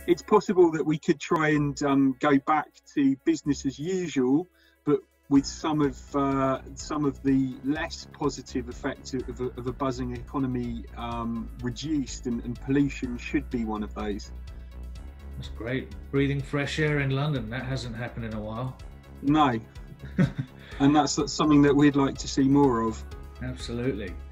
it's possible that we could try and go back to business as usual, but with some of the less positive effects of a buzzing economy reduced, and pollution should be one of those. That's great. Breathing fresh air in London, that hasn't happened in a while. No. And that's something that we'd like to see more of. Absolutely.